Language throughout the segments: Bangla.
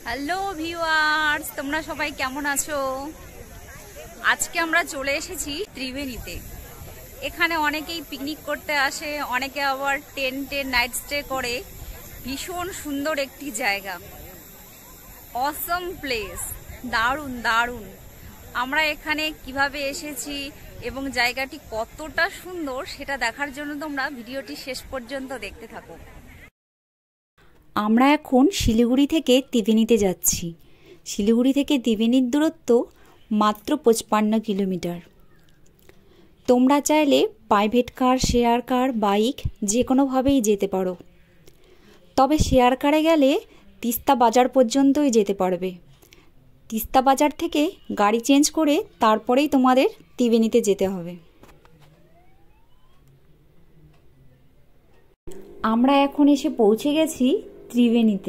হ্যালো ভিউয়ার্স, তোমরা সবাই কেমন আছো? আজকে আমরা চলে এসেছি ত্রিবেণীতে। এখানে অনেকেই পিকনিক করতে আসে, অনেকে আবার টেন্টে নাইট স্টে করে। ভীষণ সুন্দর একটি জায়গা, অসম প্লেস, দারুণ দারুণ। আমরা এখানে কিভাবে এসেছি এবং জায়গাটি কতটা সুন্দর সেটা দেখার জন্য তোমরা ভিডিওটি শেষ পর্যন্ত দেখতে থাকো। আমরা এখন শিলিগুড়ি থেকে ত্রিবেণীতে যাচ্ছি। শিলিগুড়ি থেকে ত্রিবেণীর দূরত্ব মাত্র 55 কিলোমিটার। তোমরা চাইলে private car, share car, bike যে কোনোভাবেই যেতে পারো। তবে শেয়ার কারে গেলে তিস্তা বাজার পর্যন্তই যেতে পারবে। তিস্তা বাজার থেকে গাড়ি চেঞ্জ করে তারপরেই তোমাদের ত্রিবেণীতে যেতে হবে। আমরা এখন এসে পৌঁছে গেছি ত্রিবেণীতে।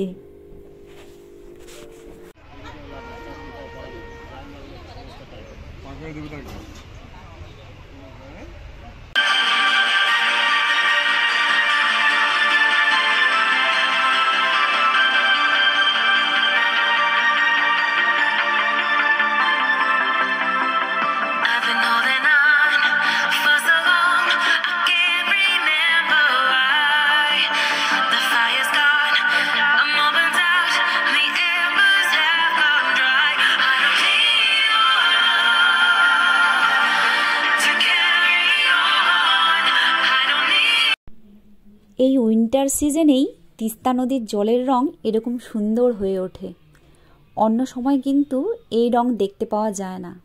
এই উইন্টার সিজনেই তিস্তা নদীর জলের রং এরকম সুন্দর হয়ে ওঠে। অন্য সময় কিন্তু এই রং দেখতে পাওয়া যায় না।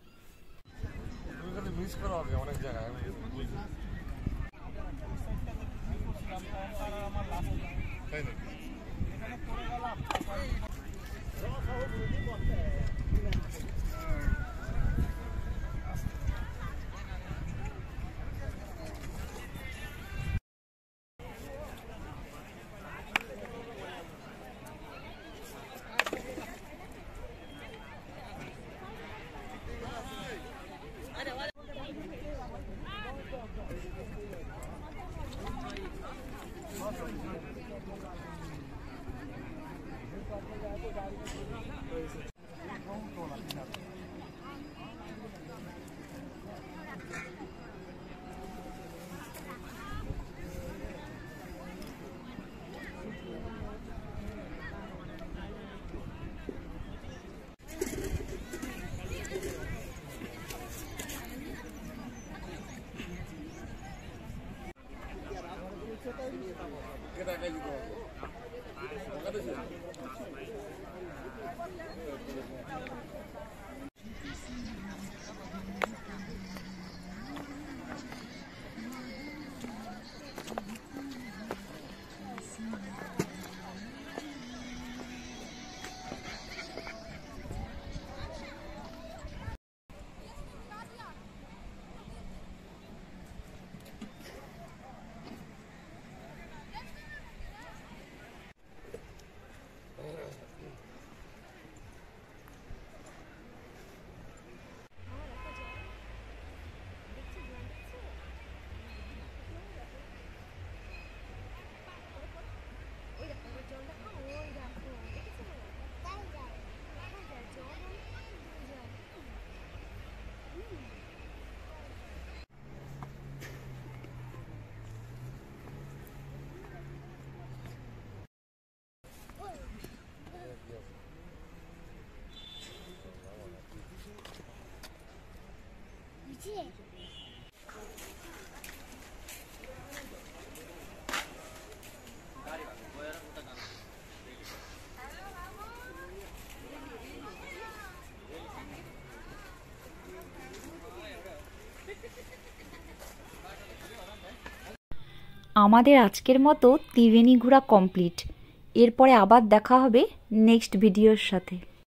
আমাদের আজকের মতো ত্রিবেণী ঘোরা কমপ্লিট। এরপরে আবার দেখা হবে নেক্সট ভিডিওর সাথে।